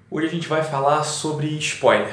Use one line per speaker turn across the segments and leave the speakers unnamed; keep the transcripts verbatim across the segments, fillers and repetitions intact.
Hoje a gente vai falar sobre spoiler.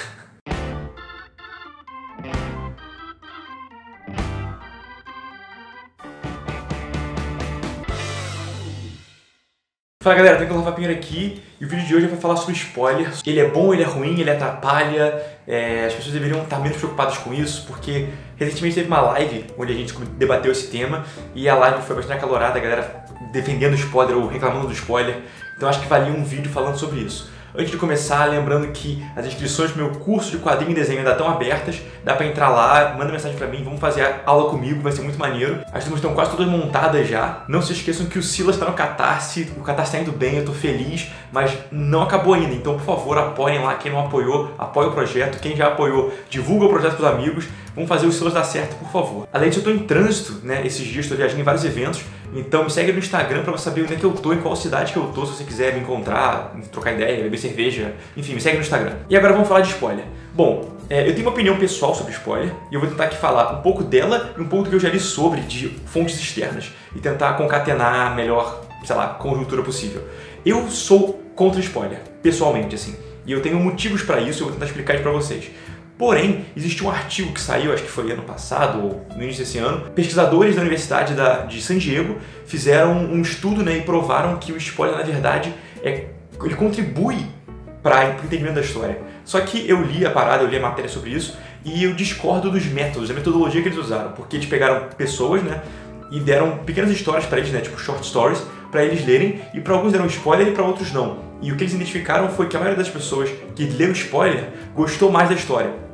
Fala galera, tem que Rafa Pinheiro aqui e o vídeo de hoje vai falar sobre spoiler. Ele é bom, ele é ruim, ele atrapalha, é, as pessoas deveriam estar menos preocupadas com isso, porque recentemente teve uma live onde a gente debateu esse tema e a live foi bastante acalorada, a galera defendendo o spoiler ou reclamando do spoiler, então acho que valia um vídeo falando sobre isso. Antes de começar, lembrando que as inscrições para o meu curso de quadrinho e desenho ainda estão abertas, dá para entrar lá, manda mensagem para mim, vamos fazer a aula comigo, vai ser muito maneiro. As turmas estão quase todas montadas já, não se esqueçam que o Silas está no Catarse, o Catarse está indo bem, eu estou feliz, mas não acabou ainda, então por favor apoiem lá, quem não apoiou, apoie o projeto, quem já apoiou, divulga o projeto para os amigos, vamos fazer o Silas dar certo, por favor. Além disso, eu estou em trânsito, né, esses dias, estou viajando em vários eventos, então me segue no Instagram para você saber onde é que eu tô, em qual cidade que eu tô, se você quiser me encontrar, trocar ideia, beber cerveja, enfim, me segue no Instagram. E agora vamos falar de spoiler. Bom, é, eu tenho uma opinião pessoal sobre spoiler e eu vou tentar aqui falar um pouco dela e um pouco do que eu já li sobre de fontes externas e tentar concatenar a melhor, sei lá, conjuntura possível. Eu sou contra spoiler, pessoalmente, assim, e eu tenho motivos para isso e eu vou tentar explicar isso para vocês. Porém, existe um artigo que saiu, acho que foi ano passado ou no início desse ano, pesquisadores da Universidade da, de San Diego fizeram um estudo, né, e provaram que o spoiler, na verdade, é, ele contribui para o entendimento da história. Só que eu li a parada, eu li a matéria sobre isso e eu discordo dos métodos, da metodologia que eles usaram, porque eles pegaram pessoas, né, e deram pequenas histórias para eles, né, tipo short stories, para eles lerem, e para alguns deram spoiler e para outros não. E o que eles identificaram foi que a maioria das pessoas que leu spoiler gostou mais da história.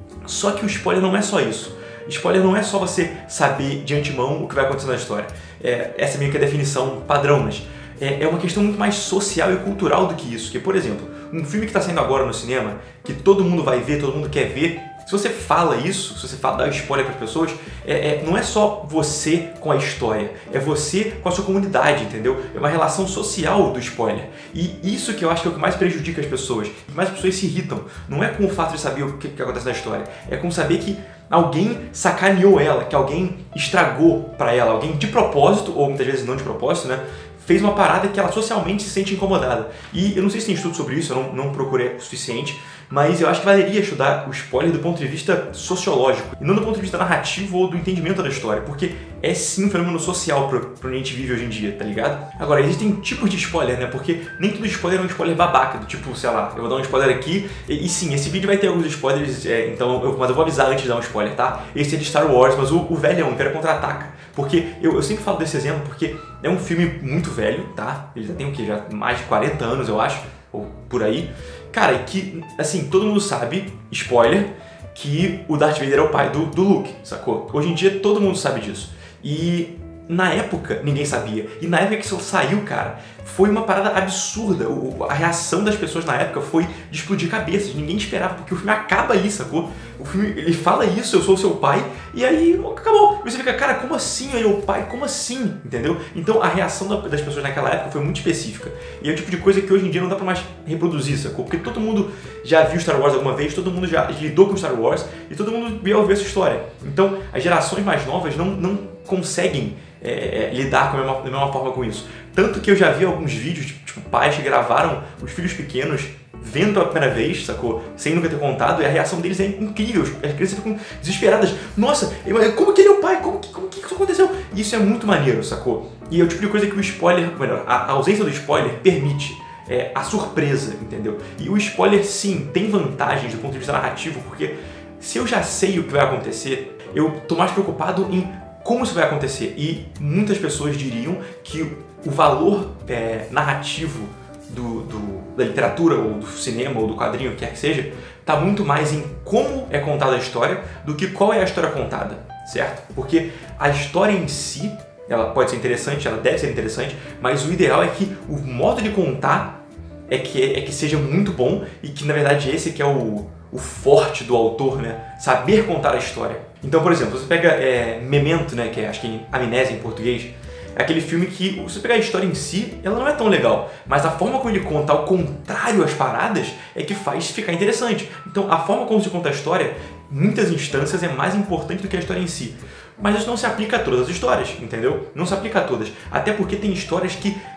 Só que o spoiler não é só isso. Spoiler não é só você saber de antemão o que vai acontecer na história. É, essa é meio que a definição padrão, mas é, é uma questão muito mais social e cultural do que isso. Que, por exemplo, um filme que está saindo agora no cinema, que todo mundo vai ver, todo mundo quer ver, se você fala isso, se você fala, dá spoiler para as pessoas, é, é, não é só você com a história, é você com a sua comunidade, entendeu? É uma relação social do spoiler. E isso que eu acho que é o que mais prejudica as pessoas, que mais as pessoas se irritam. Não é com o fato de saber o que, que acontece na história, é com saber que alguém sacaneou ela, que alguém estragou para ela, alguém de propósito, ou muitas vezes não de propósito, né? Fez uma parada que ela socialmente se sente incomodada. E eu não sei se tem estudo sobre isso, eu não, não procurei o suficiente, mas eu acho que valeria estudar o spoiler do ponto de vista sociológico, e não do ponto de vista narrativo ou do entendimento da história, porque é sim um fenômeno social pro, pro que a gente vive hoje em dia, tá ligado? Agora, existem tipos de spoiler, né? Porque nem todo spoiler é um spoiler babaca, do tipo, sei lá, eu vou dar um spoiler aqui, e, e sim, esse vídeo vai ter alguns spoilers, é, então, eu, mas eu vou avisar antes de dar um spoiler, tá? Esse é de Star Wars, mas o, o velhão, Império Contra-Ataca, porque eu, eu sempre falo desse exemplo, porque é um filme muito velho, tá? Ele já tem o quê? Já mais de quarenta anos, eu acho, ou por aí. Cara, e que, assim, todo mundo sabe, spoiler, que o Darth Vader é o pai do, do Luke, sacou? Hoje em dia todo mundo sabe disso. E na época ninguém sabia. E na época que isso saiu, cara, foi uma parada absurda. O, a reação das pessoas na época foi de explodir cabeças. Ninguém esperava, porque o filme acaba ali, sacou? O filme, ele fala isso, eu sou seu pai, e aí acabou. E você fica, cara, como assim ele é o pai? Como assim? Entendeu? Então a reação das pessoas naquela época foi muito específica. E é o tipo de coisa que hoje em dia não dá pra mais reproduzir, sacou? Porque todo mundo já viu Star Wars alguma vez, todo mundo já lidou com Star Wars, e todo mundo veio ouvir essa história. Então as gerações mais novas não, não conseguem é, lidar com a mesma, da mesma forma com isso. Tanto que eu já vi alguns vídeos, tipo, tipo pais que gravaram os filhos pequenos vendo pela primeira vez, sacou? Sem nunca ter contado, e a reação deles é incrível. As crianças ficam desesperadas. Nossa, como que ele é o pai? Como que, como que isso aconteceu? E isso é muito maneiro, sacou? E é o tipo de coisa que o spoiler, melhor, a ausência do spoiler permite. É, a surpresa, entendeu? E o spoiler, sim, tem vantagens do ponto de vista narrativo, porque se eu já sei o que vai acontecer, eu tô mais preocupado em como isso vai acontecer. E muitas pessoas diriam que o valor é, narrativo do, do, da literatura, ou do cinema, ou do quadrinho, o que quer que seja, está muito mais em como é contada a história do que qual é a história contada, certo? Porque a história em si, ela pode ser interessante, ela deve ser interessante, mas o ideal é que o modo de contar é que, é que seja muito bom e que, na verdade, esse que é o, o forte do autor, né? Saber contar a história. Então, por exemplo, você pega é, Memento, né? Que é, acho que é Amnésia em português, é aquele filme que, se você pegar a história em si, ela não é tão legal, mas a forma como ele conta ao contrário às paradas é que faz ficar interessante. Então, a forma como se conta a história, em muitas instâncias, é mais importante do que a história em si. Mas isso não se aplica a todas as histórias, entendeu? Não se aplica a todas. Até porque tem histórias que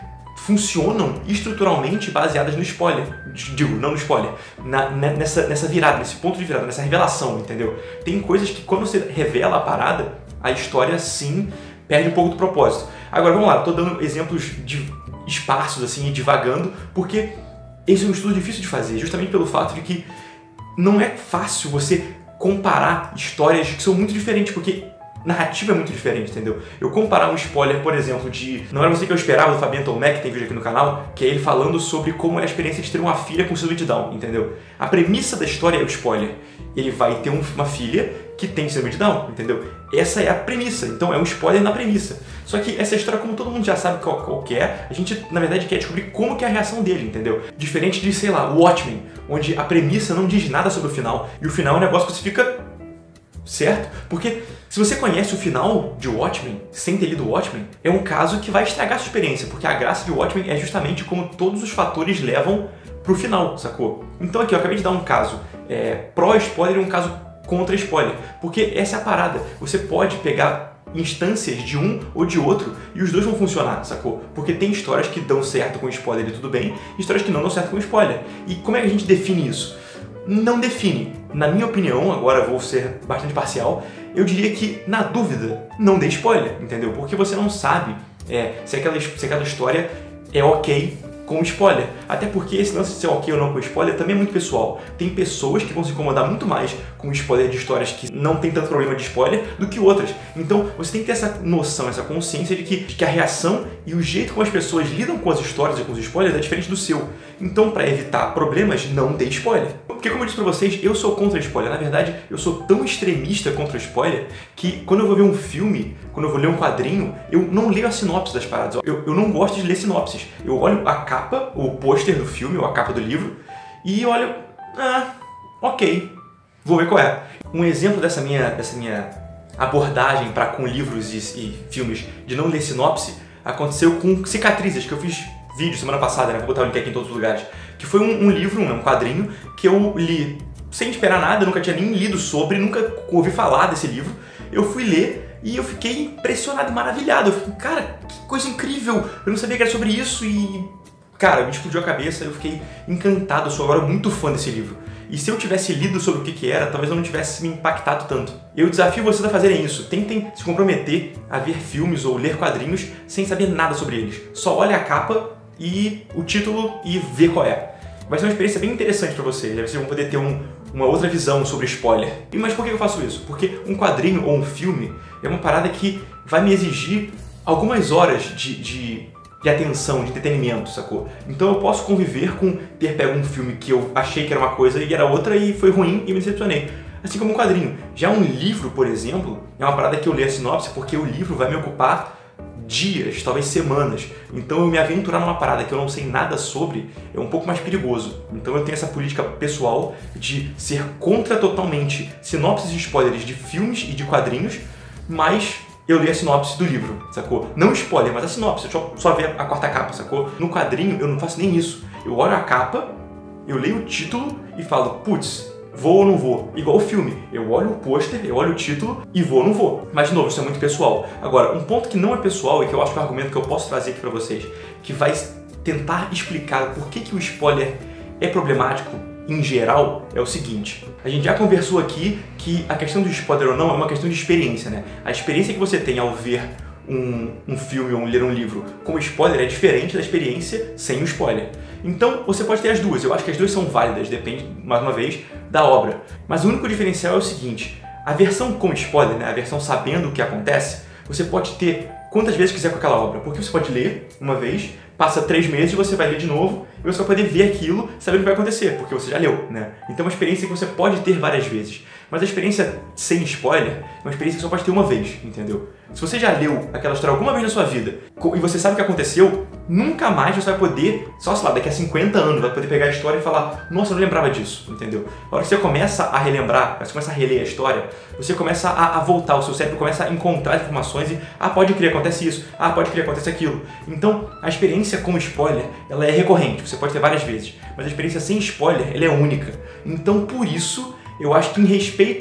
funcionam estruturalmente baseadas no spoiler. Digo, não no spoiler, na, nessa, nessa virada, nesse ponto de virada, nessa revelação, entendeu? Tem coisas que quando você revela a parada, a história sim perde um pouco do propósito. Agora vamos lá, tô dando exemplos de esparsos assim e divagando, porque esse é um estudo difícil de fazer, justamente pelo fato de que não é fácil você comparar histórias que são muito diferentes, porque narrativa é muito diferente, entendeu? Eu comparar um spoiler, por exemplo, de Não Era Você Que Eu Esperava, do Fabiano Tomé, que tem vídeo aqui no canal, que é ele falando sobre como é a experiência de ter uma filha com síndrome de Down, entendeu? A premissa da história é o spoiler. Ele vai ter um, uma filha que tem síndrome de Down, entendeu? Essa é a premissa, então é um spoiler na premissa. Só que essa história, como todo mundo já sabe qual, qual que é, a gente, na verdade, quer descobrir como que é a reação dele, entendeu? Diferente de, sei lá, Watchmen, onde a premissa não diz nada sobre o final, e o final é um negócio que você fica... Certo? Porque se você conhece o final de Watchmen, sem ter lido Watchmen, é um caso que vai estragar a sua experiência, porque a graça de Watchmen é justamente como todos os fatores levam pro final, sacou? Então aqui, eu acabei de dar um caso é, pró-spoiler e um caso contra-spoiler, porque essa é a parada. Você pode pegar instâncias de um ou de outro e os dois vão funcionar, sacou? Porque tem histórias que dão certo com spoiler e tudo bem, e histórias que não dão certo com spoiler. E como é que a gente define isso? Não define. Na minha opinião, agora eu vou ser bastante parcial, eu diria que, na dúvida, não dê spoiler, entendeu? Porque você não sabe é, se, aquela, se aquela história é ok com spoiler. Até porque esse lance de ser ok ou não com spoiler também é muito pessoal. Tem pessoas que vão se incomodar muito mais com spoiler de histórias que não tem tanto problema de spoiler do que outras. Então você tem que ter essa noção, essa consciência de que, de que a reação e o jeito como as pessoas lidam com as histórias e com os spoilers é diferente do seu. Então, para evitar problemas, não dê spoiler. Porque, como eu disse pra vocês, eu sou contra spoiler. Na verdade, eu sou tão extremista contra spoiler que quando eu vou ver um filme, quando eu vou ler um quadrinho, eu não leio a sinopse das paradas. Eu, eu não gosto de ler sinopses. Eu olho a capa, o pôster do filme, ou a capa do livro, e olho, ah, ok, vou ver qual é. Um exemplo dessa minha, dessa minha abordagem para com livros e, e filmes de não ler sinopse aconteceu com Cicatrizes, que eu fiz vídeo semana passada, né? Vou botar o link aqui em todos os lugares. Que foi um, um livro, um, um quadrinho, que eu li sem esperar nada, eu nunca tinha nem lido sobre, nunca ouvi falar desse livro. Eu fui ler e eu fiquei impressionado e maravilhado. Eu fiquei, cara, que coisa incrível! Eu não sabia que era sobre isso e... Cara, me explodiu a cabeça, eu fiquei encantado, eu sou agora muito fã desse livro. E se eu tivesse lido sobre o que que era, talvez eu não tivesse me impactado tanto. Eu desafio vocês a fazerem isso. Tentem se comprometer a ver filmes ou ler quadrinhos sem saber nada sobre eles. Só olhe a capa e o título e vê qual é. Vai ser uma experiência bem interessante pra vocês. Aí vocês vão poder ter um, uma outra visão sobre spoiler. E mas por que eu faço isso? Porque um quadrinho ou um filme é uma parada que vai me exigir algumas horas de... de de atenção, de entretenimento, sacou? Então eu posso conviver com ter pego um filme que eu achei que era uma coisa e era outra e foi ruim e me decepcionei. Assim como um quadrinho. Já um livro, por exemplo, é uma parada que eu leio a sinopse porque o livro vai me ocupar dias, talvez semanas. Então eu me aventurar numa parada que eu não sei nada sobre é um pouco mais perigoso. Então eu tenho essa política pessoal de ser contra totalmente sinopses e spoilers de filmes e de quadrinhos, mas... eu li a sinopse do livro, sacou? Não spoiler, mas a sinopse, só, só ver a quarta capa, sacou? No quadrinho eu não faço nem isso. Eu olho a capa, eu leio o título e falo, putz, vou ou não vou? Igual o filme, eu olho o pôster, eu olho o título e vou ou não vou. Mas de novo, isso é muito pessoal. Agora, um ponto que não é pessoal e que eu acho que é um argumento que eu posso trazer aqui pra vocês, que vai tentar explicar por que que o spoiler é problemático em geral, é o seguinte. A gente já conversou aqui que a questão do spoiler ou não é uma questão de experiência, né? A experiência que você tem ao ver um, um filme ou ler um livro com spoiler é diferente da experiência sem o spoiler. Então, você pode ter as duas. Eu acho que as duas são válidas, depende, mais uma vez, da obra. Mas o único diferencial é o seguinte. A versão com spoiler, né? A versão sabendo o que acontece, você pode ter quantas vezes quiser com aquela obra. Porque você pode ler uma vez, passa três meses, você vai ler de novo e você vai poder ver aquilo, sabendo o que vai acontecer, porque você já leu, né? Então é uma experiência que você pode ter várias vezes. Mas a experiência sem spoiler é uma experiência que só pode ter uma vez, entendeu? Se você já leu aquela história alguma vez na sua vida e você sabe o que aconteceu, nunca mais você vai poder, só sei lá, daqui a cinquenta anos, vai poder pegar a história e falar, nossa, eu não lembrava disso, entendeu? Na hora que você começa a relembrar, você começa a reler a história, você começa a, a voltar, o seu cérebro começa a encontrar informações e, ah, pode crer, acontece isso, ah, pode crer, acontece aquilo. Então, a experiência com spoiler, ela é recorrente, você pode ter várias vezes, mas a experiência sem spoiler, ela é única. Então, por isso, eu acho que em respeito a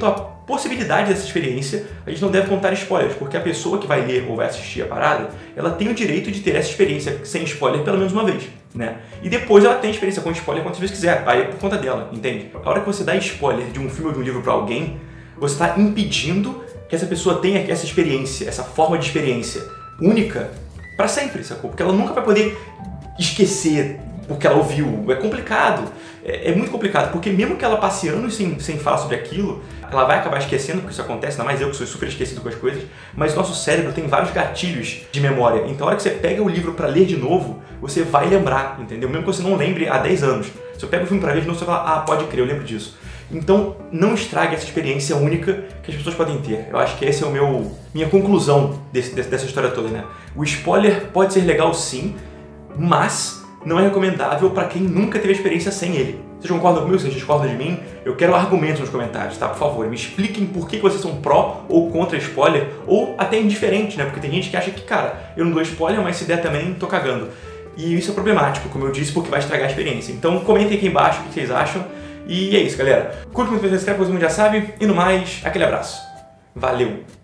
possibilidade dessa experiência, a gente não deve contar spoilers, porque a pessoa que vai ler ou vai assistir a parada, ela tem o direito de ter essa experiência sem spoiler pelo menos uma vez, né? E depois ela tem experiência com spoiler quantas vezes quiser, aí é por conta dela, entende? A hora que você dá spoiler de um filme ou de um livro pra alguém, você está impedindo que essa pessoa tenha essa experiência, essa forma de experiência única pra sempre, sacou? Porque ela nunca vai poder esquecer o que ela ouviu. É complicado, é, é muito complicado, porque mesmo que ela passe anos sem, sem falar sobre aquilo, ela vai acabar esquecendo, porque isso acontece, ainda mais eu que sou super esquecido com as coisas, mas nosso cérebro tem vários gatilhos de memória, então a hora que você pega o livro pra ler de novo, você vai lembrar, entendeu? Mesmo que você não lembre há dez anos. Se eu pego o filme pra ler de novo, você vai falar, ah, pode crer, eu lembro disso. Então, não estrague essa experiência única que as pessoas podem ter. Eu acho que esse é o meu minha conclusão desse, dessa história toda, né? O spoiler pode ser legal sim, mas não é recomendável para quem nunca teve experiência sem ele. Vocês concordam comigo? Vocês discordam de mim? Eu quero argumentos nos comentários, tá? Por favor, me expliquem por que vocês são pró ou contra spoiler, ou até indiferente, né? Porque tem gente que acha que, cara, eu não dou spoiler, mas se der também, tô cagando. E isso é problemático, como eu disse, porque vai estragar a experiência. Então comentem aqui embaixo o que vocês acham. E é isso, galera. Curte muito, se inscreve, todo mundo já sabe. E no mais, aquele abraço. Valeu!